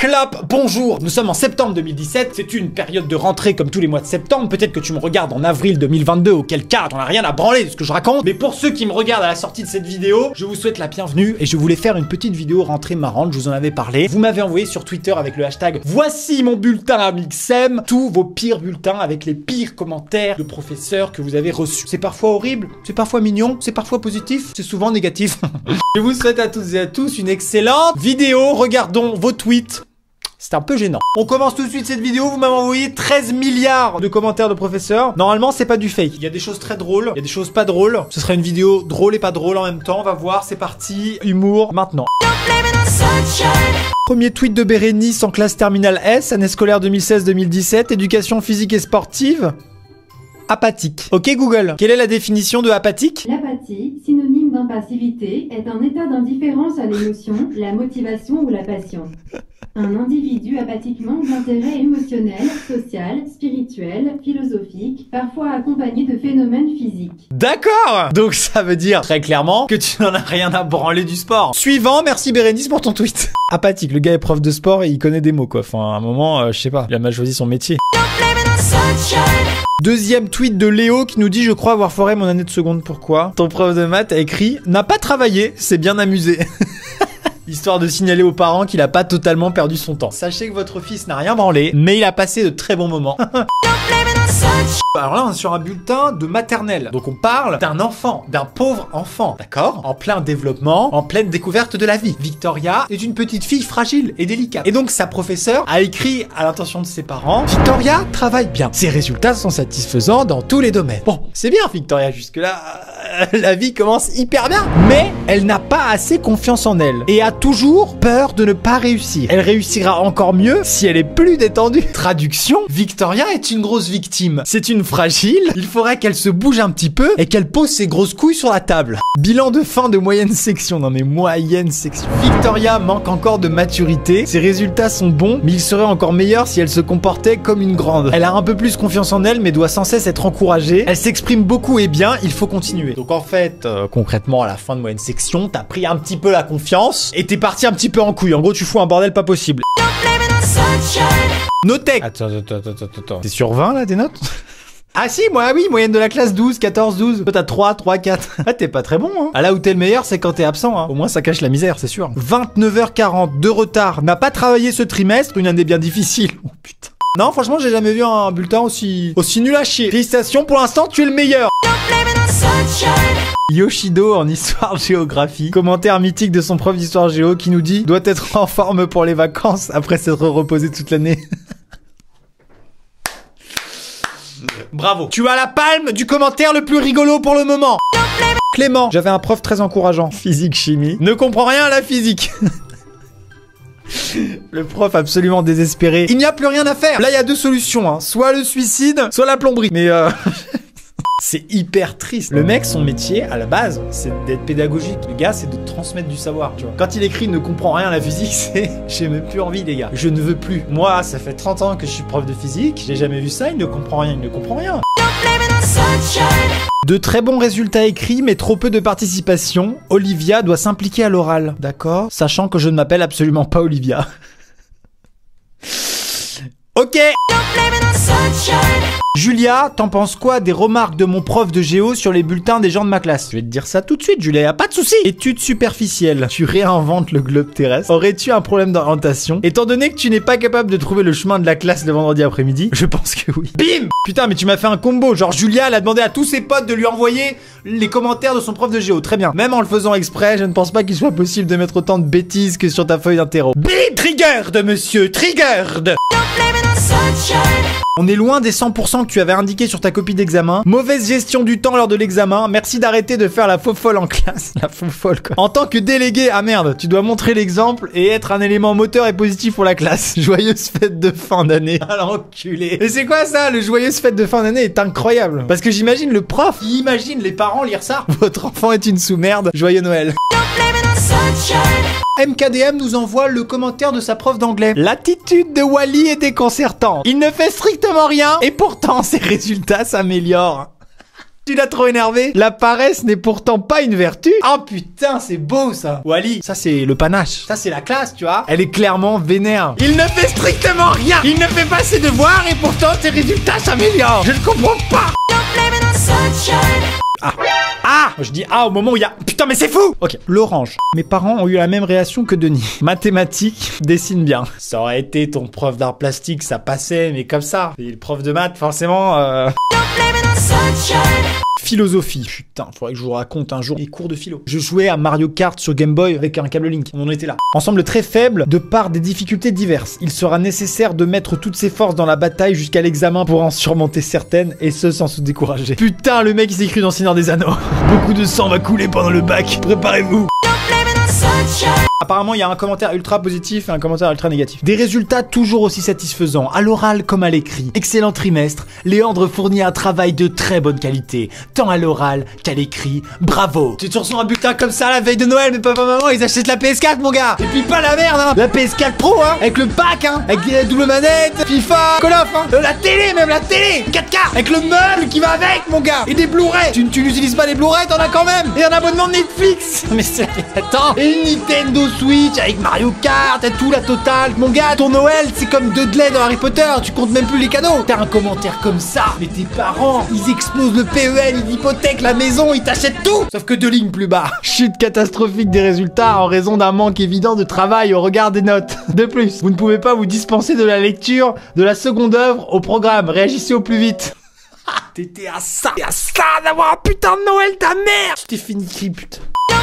Clap, bonjour. Nous sommes en septembre 2017. C'est une période de rentrée comme tous les mois de septembre. Peut-être que tu me regardes en avril 2022, auquel cas t'en as rien à branler de ce que je raconte. Mais pour ceux qui me regardent à la sortie de cette vidéo, je vous souhaite la bienvenue et je voulais faire une petite vidéo rentrée marrante. Je vous en avais parlé. Vous m'avez envoyé sur Twitter avec le hashtag voici mon bulletin Amixem tous vos pires bulletins avec les pires commentaires de professeurs que vous avez reçus. C'est parfois horrible, c'est parfois mignon, c'est parfois positif, c'est souvent négatif. Je vous souhaite à toutes et à tous une excellente vidéo. Regardons vos tweets. C'est un peu gênant. On commence tout de suite cette vidéo. Vous m'avez envoyé 13 milliards de commentaires de professeurs. Normalement, c'est pas du fake. Il y a des choses très drôles, il y a des choses pas drôles. Ce sera une vidéo drôle et pas drôle en même temps. On va voir, c'est parti. Humour, maintenant. Premier tweet de Bérénice en classe terminale S, année scolaire 2016-2017, éducation physique et sportive. Apathique. Ok Google, quelle est la définition de apathique? L'apathie, synonyme d'impassivité, est un état d'indifférence à l'émotion, la motivation ou la passion. Un individu apathiquement d'intérêt émotionnel, social, spirituel, philosophique, parfois accompagné de phénomènes physiques. D'accord. Donc ça veut dire très clairement que tu n'en as rien à branler du sport. Suivant, merci Bérénice pour ton tweet. Apathique, le gars est prof de sport et il connaît des mots quoi. Enfin à un moment, je sais pas, il a mal choisi son métier. Deuxième tweet de Léo qui nous dit « Je crois avoir foiré mon année de seconde. Pourquoi ?» Ton prof de maths a écrit « N'a pas travaillé, c'est bien amusé. » Histoire de signaler aux parents qu'il a pas totalement perdu son temps. Sachez que votre fils n'a rien branlé, mais il a passé de très bons moments. Alors là, on est sur un bulletin de maternelle. Donc on parle d'un enfant, d'un pauvre enfant, d'accord? En plein développement, en pleine découverte de la vie. Victoria est une petite fille fragile et délicate. Et donc sa professeure a écrit à l'intention de ses parents, Victoria travaille bien. Ses résultats sont satisfaisants dans tous les domaines. Bon, c'est bien Victoria, jusque-là, la vie commence hyper bien. Mais elle n'a pas assez confiance en elle et a toujours peur de ne pas réussir. Elle réussira encore mieux si elle est plus détendue. Traduction, Victoria est une grosse victime. C'est une fragile, il faudrait qu'elle se bouge un petit peu et qu'elle pose ses grosses couilles sur la table. Bilan de fin de moyenne section, non mais moyenne section. Victoria manque encore de maturité, ses résultats sont bons, mais ils seraient encore meilleurs si elle se comportait comme une grande. Elle a un peu plus confiance en elle, mais doit sans cesse être encouragée. Elle s'exprime beaucoup et bien, il faut continuer. Donc en fait, concrètement, à la fin de moyenne section, t'as pris un petit peu la confiance et t'es parti un petit peu en couille. En gros, tu fous un bordel pas possible. Notec. Attends. T'es sur 20 là, tes notes? Ah si, moi oui, moyenne de la classe 12, 14, 12. Toi t'as 3, 4. Ah t'es pas très bon hein. Ah là où t'es le meilleur c'est quand t'es absent hein. Au moins ça cache la misère, c'est sûr. 29h40 de retard, n'a pas travaillé ce trimestre, une année bien difficile. Oh putain. Non franchement j'ai jamais vu un bulletin aussi nul à chier. Félicitations, pour l'instant tu es le meilleur. Yoshido en histoire-géographie. Commentaire mythique de son prof d'histoire géo qui nous dit « Doit être en forme pour les vacances après s'être reposé toute l'année. » Bravo. Tu as la palme du commentaire le plus rigolo pour le moment. Clément. J'avais un prof très encourageant. Physique-chimie. Ne comprend rien à la physique. Le prof absolument désespéré. Il n'y a plus rien à faire. Là, il y a deux solutions. Hein. Soit le suicide, soit la plomberie. Mais c'est hyper triste. Le mec, son métier, à la base, c'est d'être pédagogique. Le gars, c'est de transmettre du savoir, tu vois. Quand il écrit « ne comprend rien à la physique », c'est « j'ai même plus envie, les gars. Je ne veux plus. » Moi, ça fait 30 ans que je suis prof de physique. J'ai jamais vu ça. Il ne comprend rien. Il ne comprend rien. De très bons résultats écrits, mais trop peu de participation. Olivia doit s'impliquer à l'oral. D'accord. Sachant que je ne m'appelle absolument pas Olivia. Ok. Julia, t'en penses quoi des remarques de mon prof de géo sur les bulletins des gens de ma classe? Je vais te dire ça tout de suite, Julia, pas de souci. Étude superficielle. Tu réinventes le globe terrestre. Aurais-tu un problème d'orientation? Étant donné que tu n'es pas capable de trouver le chemin de la classe le vendredi après-midi, je pense que oui. Bim! Putain, mais tu m'as fait un combo. Genre, Julia, elle a demandé à tous ses potes de lui envoyer les commentaires de son prof de géo. Très bien. Même en le faisant exprès, je ne pense pas qu'il soit possible de mettre autant de bêtises que sur ta feuille d'interro. Bim! Triggered, monsieur! Triggered! On est loin des 100% que tu avais indiqué sur ta copie d'examen. Mauvaise gestion du temps lors de l'examen. Merci d'arrêter de faire la faux folle en classe. La faux folle quoi. En tant que délégué, ah merde, tu dois montrer l'exemple et être un élément moteur et positif pour la classe. Joyeuse fête de fin d'année. Ah l'enculé. Et c'est quoi ça? Le joyeuse fête de fin d'année est incroyable. Parce que j'imagine le prof, il imagine les parents lire ça. Votre enfant est une sous-merde. Joyeux Noël. MKDM nous envoie le commentaire de sa prof d'anglais. L'attitude de Wally est déconcertante. Il ne fait strictement rien et pourtant ses résultats s'améliorent. Tu l'as trop énervé. La paresse n'est pourtant pas une vertu. Oh putain, c'est beau ça. Wally, ça c'est le panache. Ça c'est la classe, tu vois. Elle est clairement vénère. Il ne fait strictement rien. Il ne fait pas ses devoirs et pourtant ses résultats s'améliorent. Je ne comprends pas. Ah, je dis ah au moment où il y a... Putain mais c'est fou. Ok, l'orange. Mes parents ont eu la même réaction que Denis. Mathématiques, dessine bien. Ça aurait été ton prof d'art plastique, ça passait, mais comme ça. Et le prof de maths, forcément... Philosophie. Putain, faudrait que je vous raconte un jour les cours de philo. Je jouais à Mario Kart sur Game Boy avec un câble Link. On en était là. Ensemble très faible de par des difficultés diverses. Il sera nécessaire de mettre toutes ses forces dans la bataille jusqu'à l'examen pour en surmonter certaines et ce sans se décourager. Putain, le mec il s'est cru dans Seigneur des Anneaux. Beaucoup de sang va couler pendant le bac. Préparez-vous. Apparemment, il y a un commentaire ultra positif et un commentaire ultra négatif. Des résultats toujours aussi satisfaisants, à l'oral comme à l'écrit. Excellent trimestre, Léandre fournit un travail de très bonne qualité, tant à l'oral qu'à l'écrit. Bravo. Tu te reçois un bulletin comme ça la veille de Noël, mais papa, maman, ils achètent la PS4, mon gars. Et puis pas la merde, hein. La PS4 Pro, hein. Avec le pack, hein. Avec la double manette, FIFA, Call of, hein. La télé, même la télé. 4K. Avec le meuble qui va avec, mon gars. Et des Blu-ray. Tu n'utilises pas les Blu-ray, t'en as quand même. Et un abonnement de Netflix. Mais c'est... Attends. Et une Nintendo Switch avec Mario Kart et tout, la totale. Mon gars, ton Noël, c'est comme Dudley dans Harry Potter. Tu comptes même plus les cadeaux. T'as un commentaire comme ça. Mais tes parents, ils explosent le PEL, ils hypothèquent la maison, ils t'achètent tout. Sauf que 2 lignes plus bas. Chute catastrophique des résultats en raison d'un manque évident de travail au regard des notes. De plus, vous ne pouvez pas vous dispenser de la lecture de la seconde œuvre au programme. Réagissez au plus vite. T'étais à ça d'avoir un putain de Noël, ta mère. Tu t'es fini, putain.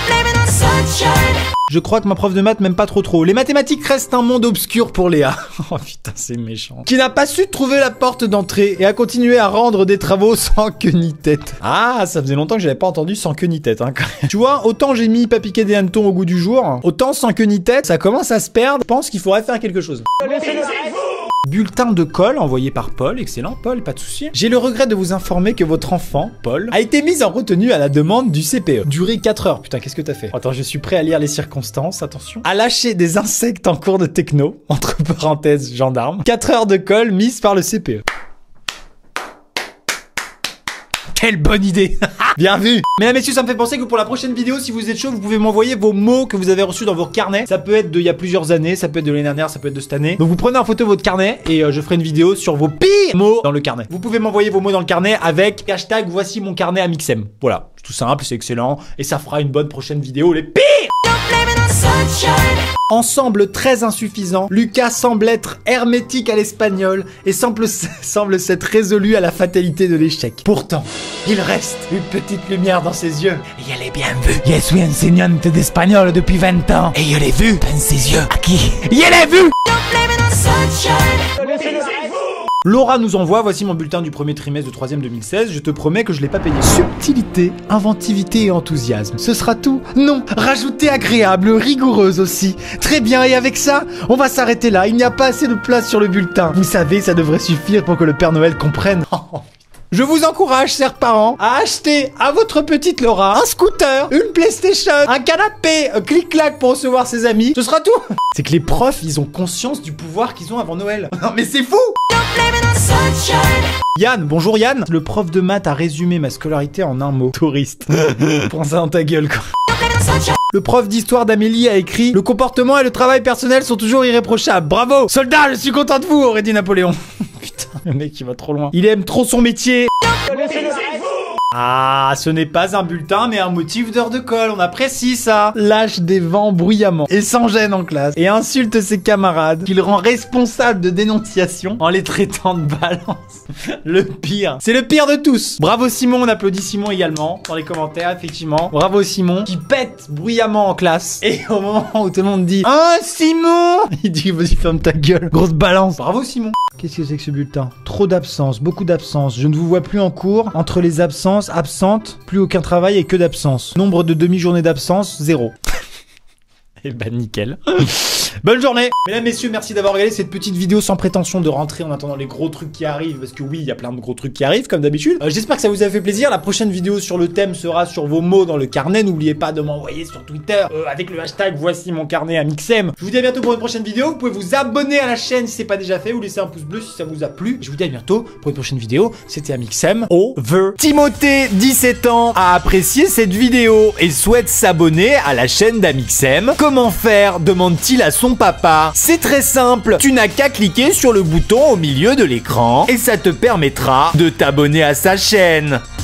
Je crois que ma prof de maths m'aime pas trop. Les mathématiques restent un monde obscur pour Léa. Oh putain, c'est méchant. Qui n'a pas su trouver la porte d'entrée et a continué à rendre des travaux sans queue ni tête. Ah, ça faisait longtemps que j'avais pas entendu sans queue ni tête, hein, quand même. Tu vois, autant j'ai mis pas piquer des hannetons au goût du jour, autant sans queue ni tête, ça commence à se perdre. Je pense qu'il faudrait faire quelque chose. Bulletin de colle envoyé par Paul. Excellent, Paul, pas de souci. J'ai le regret de vous informer que votre enfant, Paul, a été mis en retenue à la demande du CPE. Durée 4 heures. Putain, qu'est-ce que t'as fait? Attends, je suis prêt à lire les circonstances. Attention. A lâché des insectes en cours de techno. Entre parenthèses, gendarme. 4 heures de colle mise par le CPE. Quelle bonne idée. Bien vu. Mesdames, messieurs, ça me fait penser que pour la prochaine vidéo, si vous êtes chaud, vous pouvez m'envoyer vos mots que vous avez reçus dans vos carnets. Ça peut être d'il y a plusieurs années, ça peut être de l'année dernière, ça peut être de cette année. Donc vous prenez en photo votre carnet et je ferai une vidéo sur vos pires mots dans le carnet. Vous pouvez m'envoyer vos mots dans le carnet avec hashtag voici mon carnet à Mixem. Voilà, c'est tout simple, c'est excellent et ça fera une bonne prochaine vidéo, les pires. Ensemble très insuffisant, Lucas semble être hermétique à l'espagnol et semble s'être résolu à la fatalité de l'échec. Pourtant, il reste une petite lumière dans ses yeux et elle est bien vue. Je suis enseignante d'espagnol depuis 20 ans et je l'ai vue dans ses yeux. À qui? Je l'ai vue. Laura nous envoie, voici mon bulletin du premier trimestre de 3ème 2016, je te promets que je l'ai pas payé. Subtilité, inventivité et enthousiasme. Ce sera tout? Non. Rajoutez agréable, rigoureuse aussi. Très bien, et avec ça, on va s'arrêter là. Il n'y a pas assez de place sur le bulletin. Vous savez, ça devrait suffire pour que le Père Noël comprenne. Je vous encourage, chers parents, à acheter à votre petite Laura un scooter, une PlayStation, un canapé, un clic-clac pour recevoir ses amis. Ce sera tout. C'est que les profs, ils ont conscience du pouvoir qu'ils ont avant Noël. Non mais c'est fou. Yann, bonjour Yann. Le prof de maths a résumé ma scolarité en un mot. Touriste. Prends ça dans ta gueule, quoi. Le prof d'histoire d'Amélie a écrit « Le comportement et le travail personnel sont toujours irréprochables. Bravo. Soldat, je suis content de vous, aurait dit Napoléon. » Putain, le mec, il va trop loin. Il aime trop son métier. Ah, ce n'est pas un bulletin, mais un motif d'heure de colle. On apprécie ça. Lâche des vents bruyamment et sans gêne en classe et insulte ses camarades qu'il rend responsables de dénonciation en les traitant de balance. Le pire. C'est le pire de tous. Bravo Simon, on applaudit Simon également dans les commentaires, effectivement. Bravo Simon qui pète bruyamment en classe et au moment où tout le monde dit « Ah, Simon !» il dit « Vas-y, ferme ta gueule. Grosse balance. » Bravo Simon. Qu'est-ce que c'est que ce bulletin? Trop d'absence, beaucoup d'absence. Je ne vous vois plus en cours. Entre les absences, absentes, plus aucun travail et que d'absence. Nombre de demi-journées d'absence, 0. Et bah nickel. Bonne journée. Mesdames, messieurs, merci d'avoir regardé cette petite vidéo sans prétention de rentrer en attendant les gros trucs qui arrivent. Parce que oui, il y a plein de gros trucs qui arrivent comme d'habitude. J'espère que ça vous a fait plaisir. La prochaine vidéo sur le thème sera sur vos mots dans le carnet. N'oubliez pas de m'envoyer sur Twitter avec le hashtag voici mon carnet Amixem. Je vous dis à bientôt pour une prochaine vidéo. Vous pouvez vous abonner à la chaîne si c'est pas déjà fait ou laisser un pouce bleu si ça vous a plu. Je vous dis à bientôt pour une prochaine vidéo. C'était Amixem. Over. Timothée, 17 ans, a apprécié cette vidéo et souhaite s'abonner à la chaîne d'Amixem. Comment faire, demande-t-il à son papa. C'est très simple, tu n'as qu'à cliquer sur le bouton au milieu de l'écran et ça te permettra de t'abonner à sa chaîne.